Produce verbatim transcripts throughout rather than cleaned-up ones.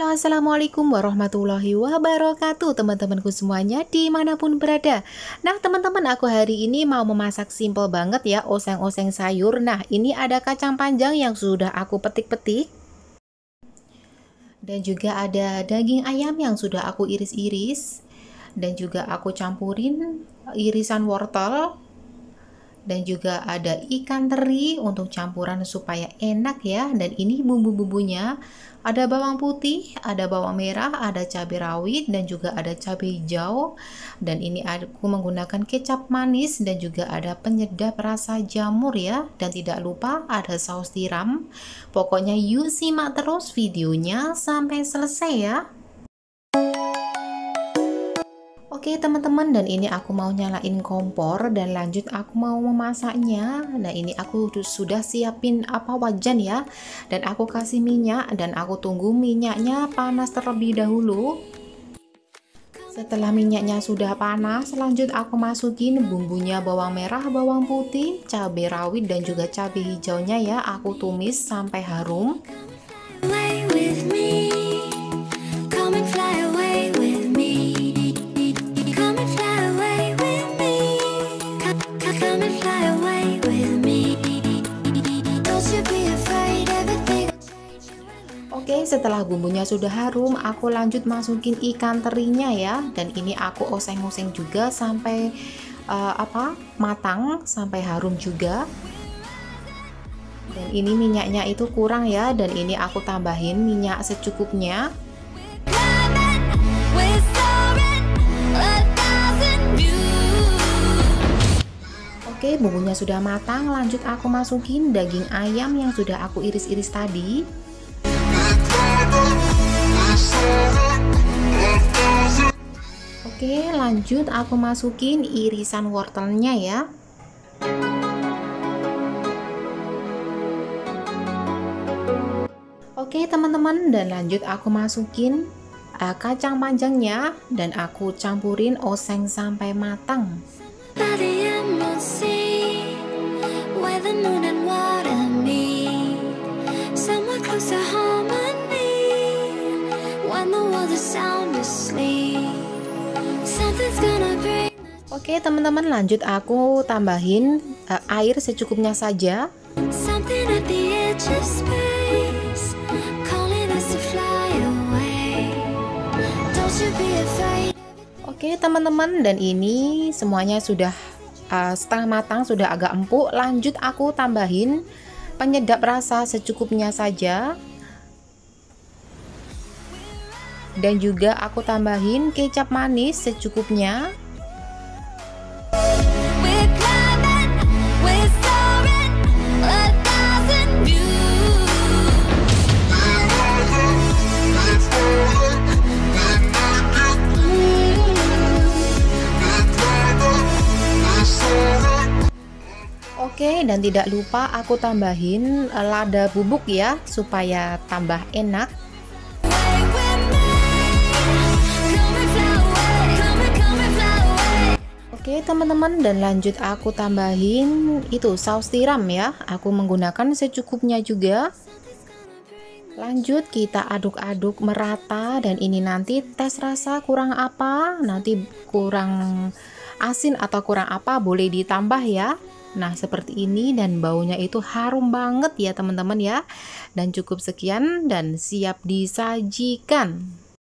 Halo, assalamualaikum warahmatullahi wabarakatuh teman-temanku semuanya dimanapun berada. Nah teman-teman, aku hari ini mau memasak simple banget ya, oseng-oseng sayur. Nah ini ada kacang panjang yang sudah aku petik-petik, dan juga ada daging ayam yang sudah aku iris-iris, dan juga aku campurin irisan wortel, dan juga ada ikan teri untuk campuran supaya enak ya. Dan ini bumbu-bumbunya, ada bawang putih, ada bawang merah, ada cabai rawit, dan juga ada cabai hijau. Dan ini aku menggunakan kecap manis, dan juga ada penyedap rasa jamur ya. Dan tidak lupa ada saus tiram. Pokoknya yuk simak terus videonya sampai selesai ya. Oke teman-teman, dan ini aku mau nyalain kompor dan lanjut aku mau memasaknya. Nah ini aku sudah siapin apa wajan ya, dan aku kasih minyak dan aku tunggu minyaknya panas terlebih dahulu. Setelah minyaknya sudah panas, lanjut aku masukin bumbunya, bawang merah, bawang putih, cabai rawit, dan juga cabai hijaunya ya. Aku tumis sampai harum. Oke, setelah bumbunya sudah harum, aku lanjut masukin ikan terinya ya. Dan ini aku oseng-oseng juga sampai uh, apa matang, sampai harum juga. Dan ini minyaknya itu kurang ya, dan ini aku tambahin minyak secukupnya. Oke, bumbunya sudah matang, lanjut aku masukin daging ayam yang sudah aku iris-iris tadi. Oke, lanjut aku masukin irisan wortelnya ya. Oke teman-teman, dan lanjut aku masukin uh, kacang panjangnya, dan aku campurin oseng sampai matang. Oke teman-teman, lanjut aku tambahin uh, air secukupnya saja. Oke teman-teman, dan ini semuanya sudah uh, setengah matang, sudah agak empuk. Lanjut aku tambahin penyedap rasa secukupnya saja, dan juga aku tambahin kecap manis secukupnya. Oke, dan tidak lupa aku tambahin lada bubuk ya, supaya tambah enak. Oke teman-teman, dan lanjut aku tambahin itu saus tiram ya. Aku menggunakan secukupnya juga. Lanjut kita aduk-aduk merata, dan ini nanti tes rasa kurang apa, nanti kurang asin atau kurang apa boleh ditambah ya. Nah seperti ini, dan baunya itu harum banget ya teman-teman ya. Dan cukup sekian dan siap disajikan.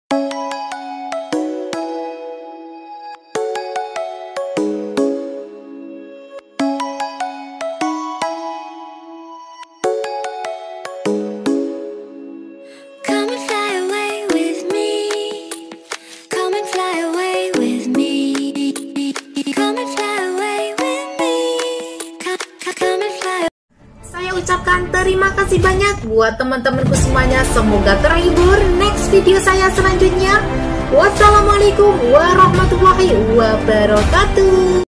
Ucapkan terima kasih banyak buat teman-temanku semuanya. Semoga terhibur. Next video saya selanjutnya. Wassalamualaikum warahmatullahi wabarakatuh.